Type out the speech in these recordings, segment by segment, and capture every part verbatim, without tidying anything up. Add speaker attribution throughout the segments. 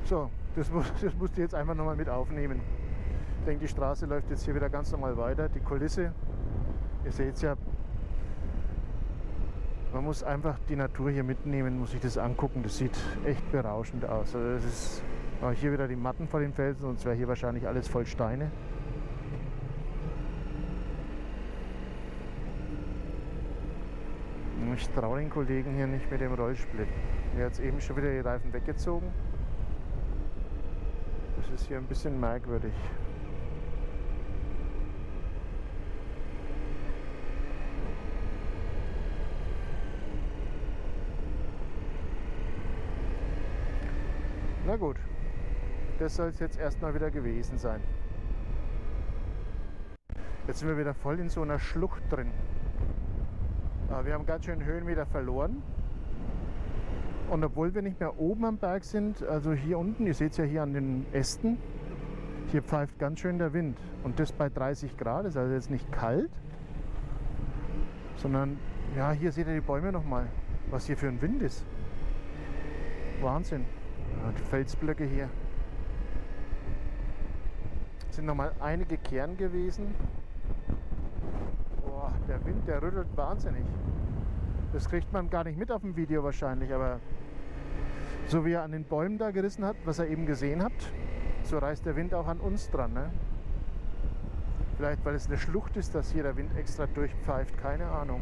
Speaker 1: So, das, muss, das musst du jetzt einfach nochmal mit aufnehmen. Ich denke, die Straße läuft jetzt hier wieder ganz normal weiter. Die Kulisse, ihr seht es ja, man muss einfach die Natur hier mitnehmen, muss sich das angucken. Das sieht echt berauschend aus. Also das ist oh, hier wieder die Matten vor den Felsen, sonst wäre hier wahrscheinlich alles voll Steine. Ich traue den Kollegen hier nicht mit dem Rollsplit. Mir hat es eben schon wieder die Reifen weggezogen. Das ist hier ein bisschen merkwürdig. Na gut, das soll es jetzt erstmal wieder gewesen sein. Jetzt sind wir wieder voll in so einer Schlucht drin. Wir haben ganz schön Höhenmeter verloren. Und obwohl wir nicht mehr oben am Berg sind, also hier unten, ihr seht es ja hier an den Ästen, hier pfeift ganz schön der Wind. Und das bei dreißig Grad, ist also jetzt nicht kalt, sondern, ja, hier seht ihr die Bäume nochmal, was hier für ein Wind ist. Wahnsinn. Ja, die Felsblöcke hier. Es sind nochmal einige Kern gewesen. Boah, der Wind, der rüttelt wahnsinnig. Das kriegt man gar nicht mit auf dem Video wahrscheinlich, aber so wie er an den Bäumen da gerissen hat, was ihr eben gesehen habt, so reißt der Wind auch an uns dran. Ne? Vielleicht, weil es eine Schlucht ist, dass hier der Wind extra durchpfeift, keine Ahnung.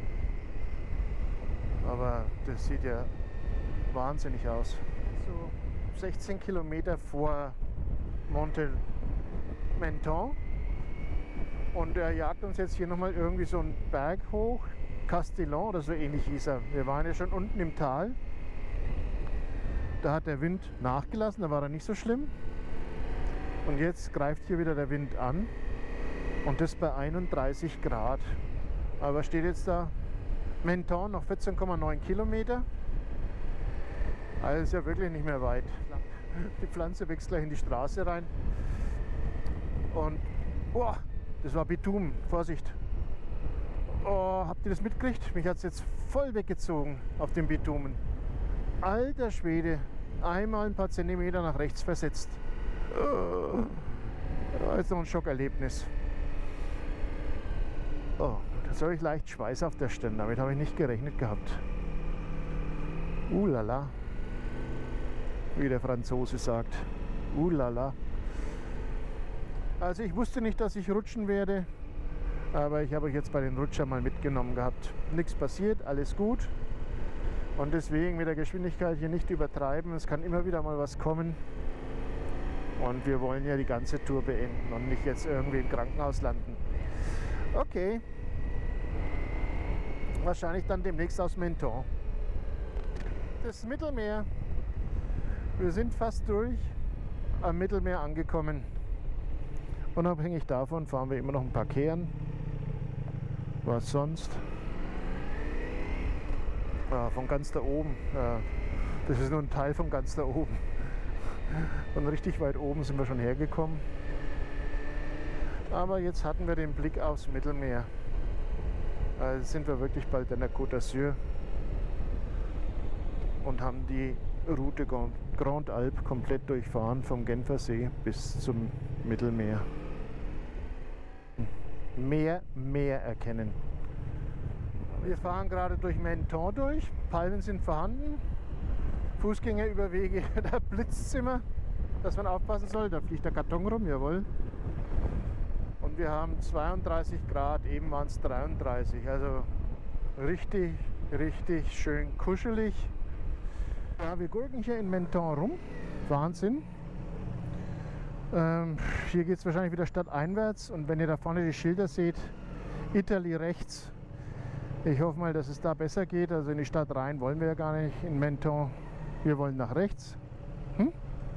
Speaker 1: Aber das sieht ja wahnsinnig aus. So sechzehn Kilometer vor Monte Menton. Und er jagt uns jetzt hier nochmal irgendwie so einen Berg hoch. Castillon oder so ähnlich hieß er. Wir waren ja schon unten im Tal. Da hat der Wind nachgelassen, da war er nicht so schlimm. Und jetzt greift hier wieder der Wind an. Und das bei einunddreißig Grad. Aber steht jetzt da Menton noch vierzehn Komma neun Kilometer. Also ist ja wirklich nicht mehr weit. Die Pflanze wächst gleich in die Straße rein. Und oh, das war Bitumen. Vorsicht. Oh, habt ihr das mitgekriegt? Mich hat es jetzt voll weggezogen auf dem Bitumen. Alter Schwede. Einmal ein paar Zentimeter nach rechts versetzt. Oh, das ist noch ein Schockerlebnis. Oh, da habe ich leicht Schweiß auf der Stirn. Damit habe ich nicht gerechnet gehabt. Uh lala. Wie der Franzose sagt. Uh lala. Also ich wusste nicht, dass ich rutschen werde. Aber ich habe euch jetzt bei den Rutschern mal mitgenommen gehabt. Nichts passiert, alles gut. Und deswegen mit der Geschwindigkeit hier nicht übertreiben. Es kann immer wieder mal was kommen. Und wir wollen ja die ganze Tour beenden und nicht jetzt irgendwie im Krankenhaus landen. Okay. Wahrscheinlich dann demnächst aus Menton. Das Mittelmeer. Wir sind fast durch am Mittelmeer angekommen. Unabhängig davon fahren wir immer noch ein paar Kehren. Was sonst? Ja, von ganz da oben. Ja, das ist nur ein Teil von ganz da oben. Von richtig weit oben sind wir schon hergekommen. Aber jetzt hatten wir den Blick aufs Mittelmeer. Also sind wir wirklich bald an der Côte d'Azur und haben die Route Grand Alpe komplett durchfahren, vom Genfersee bis zum Mittelmeer. Mehr, mehr erkennen. Wir fahren gerade durch Menton durch. Palmen sind vorhanden. Fußgängerüberwege, da blitzt es immer, dass man aufpassen soll. Da fliegt der Karton rum, jawohl. Und wir haben zweiunddreißig Grad, eben waren es dreiunddreißig. Also richtig, richtig schön kuschelig. Ja, wir gurken hier in Menton rum. Wahnsinn. Ähm, hier geht es wahrscheinlich wieder stadteinwärts. Und wenn ihr da vorne die Schilder seht, Italy rechts. Ich hoffe mal, dass es da besser geht. Also in die Stadt rein wollen wir ja gar nicht in Menton. Wir wollen nach rechts. Hm?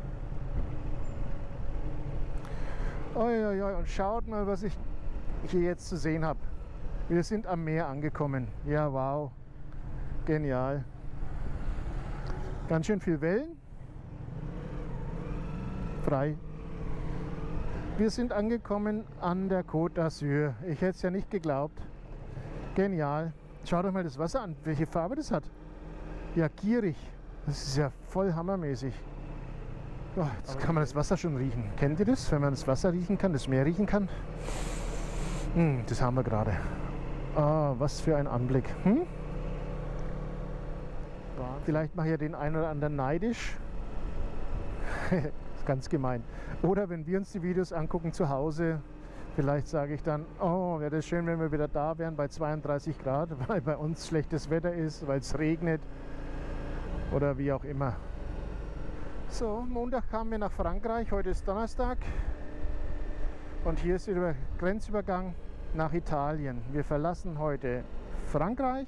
Speaker 1: Oi, oi, oi. Und schaut mal, was ich hier jetzt zu sehen habe. Wir sind am Meer angekommen. Ja, wow. Genial. Ganz schön viel Wellen. Frei. Wir sind angekommen an der Côte d'Azur. Ich hätte es ja nicht geglaubt. Genial. Schaut euch mal das Wasser an, welche Farbe das hat. Ja, gierig. Das ist ja voll hammermäßig. Oh, jetzt kann man das Wasser schon riechen. Kennt ihr das, wenn man das Wasser riechen kann, das Meer riechen kann? Hm, das haben wir gerade. Ah, was für ein Anblick. Hm? Vielleicht mache ich ja den einen oder anderen neidisch. Das ist ganz gemein. Oder wenn wir uns die Videos angucken zu Hause, vielleicht sage ich dann, oh, wäre das schön, wenn wir wieder da wären bei zweiunddreißig Grad, weil bei uns schlechtes Wetter ist, weil es regnet oder wie auch immer. So, Montag kamen wir nach Frankreich, heute ist Donnerstag und hier ist der Grenzübergang nach Italien. Wir verlassen heute Frankreich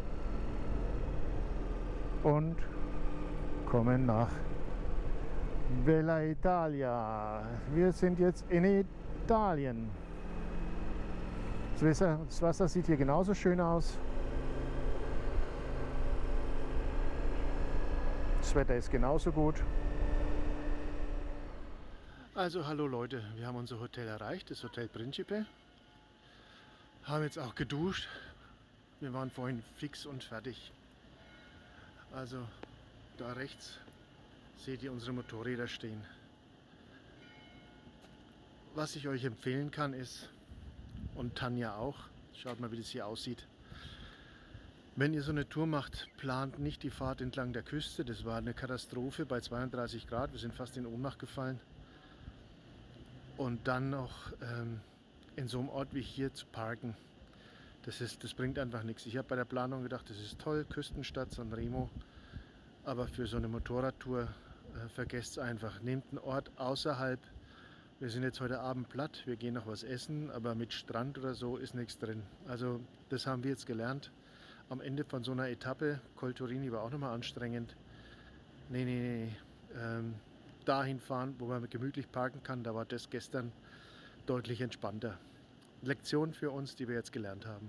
Speaker 1: und kommen nach Bella Italia. Wir sind jetzt in Italien. Das Wasser, das Wasser sieht hier genauso schön aus. Das Wetter ist genauso gut. Also hallo Leute, wir haben unser Hotel erreicht, das Hotel Principe. Haben jetzt auch geduscht. Wir waren vorhin fix und fertig. Also da rechts seht ihr unsere Motorräder stehen. Was ich euch empfehlen kann ist, und Tanja auch, schaut mal wie das hier aussieht. Wenn ihr so eine Tour macht, plant nicht die Fahrt entlang der Küste. Das war eine Katastrophe bei zweiunddreißig Grad. Wir sind fast in Ohnmacht gefallen. Und dann noch ähm, in so einem Ort wie hier zu parken, das, ist, das bringt einfach nichts. Ich habe bei der Planung gedacht, das ist toll, Küstenstadt Sanremo, aber für so eine Motorradtour äh, vergesst es einfach. Nehmt einen Ort außerhalb. Wir sind jetzt heute Abend platt, wir gehen noch was essen, aber mit Strand oder so ist nichts drin. Also das haben wir jetzt gelernt. Am Ende von so einer Etappe, Col Turini war auch nochmal anstrengend. Nee, nee, nee. Ähm, dahin fahren, wo man gemütlich parken kann, da war das gestern deutlich entspannter. Lektion für uns, die wir jetzt gelernt haben.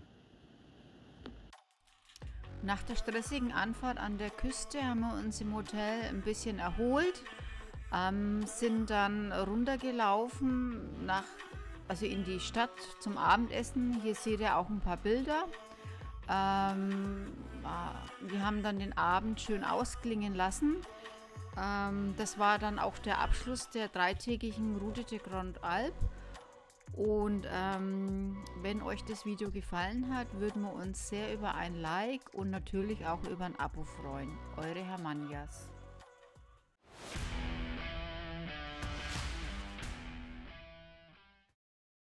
Speaker 2: Nach der stressigen Anfahrt an der Küste haben wir uns im Hotel ein bisschen erholt, ähm, sind dann runtergelaufen nach, also in die Stadt zum Abendessen. Hier seht ihr auch ein paar Bilder. Ähm, wir haben dann den Abend schön ausklingen lassen. Das war dann auch der Abschluss der dreitägigen Route de Grande Alpe. Und ähm, wenn euch das Video gefallen hat, würden wir uns sehr über ein Like und natürlich auch über ein Abo freuen. Eure Hermanjas.